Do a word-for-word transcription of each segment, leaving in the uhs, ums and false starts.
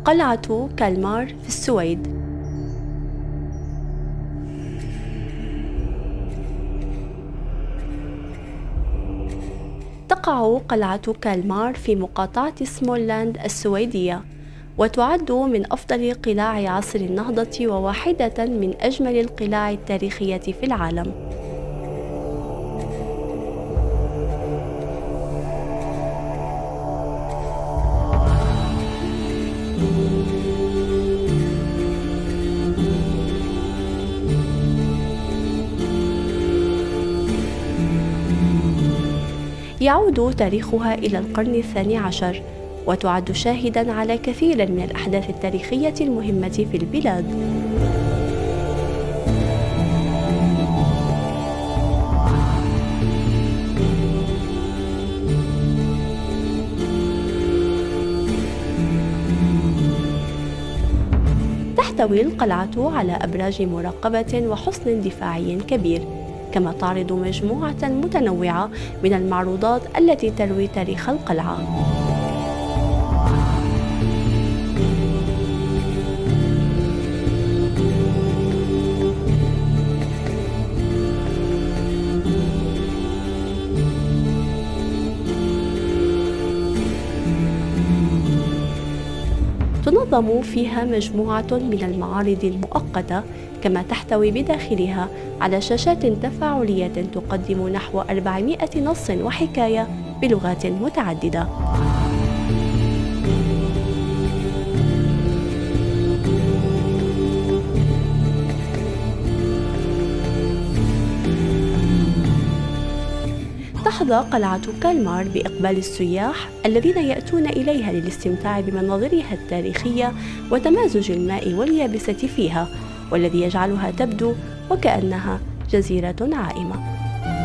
قلعة كالمار في السويد. تقع قلعة كالمار في مقاطعة سموللاند السويدية، وتعد من أفضل قلاع عصر النهضة وواحدة من أجمل القلاع التاريخية في العالم. يعود تاريخها إلى القرن الثاني عشر، وتعد شاهداً على كثير من الأحداث التاريخية المهمة في البلاد. تحتوي القلعة على أبراج مراقبة وحصن دفاعي كبير، كما تعرض مجموعة متنوعة من المعروضات التي تروي تاريخ القلعة. تنظم فيها مجموعة من المعارض المؤقتة، كما تحتوي بداخلها على شاشات تفاعلية تقدم نحو أربعمائة نص وحكاية بلغات متعددة. تحظى قلعة كالمار بإقبال السياح الذين يأتون إليها للاستمتاع بمناظرها التاريخية وتمازج الماء واليابسة فيها، والذي يجعلها تبدو وكأنها جزيرة عائمة.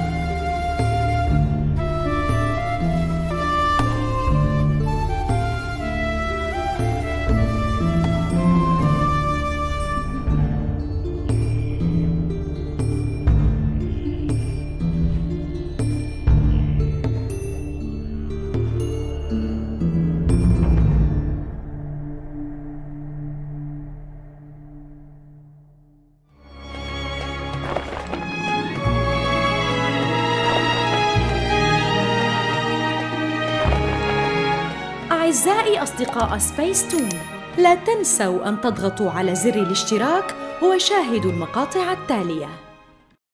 أعزائي أصدقاء سبيس تون، لا تنسوا أن تضغطوا على زر الاشتراك وشاهدوا المقاطع التالية.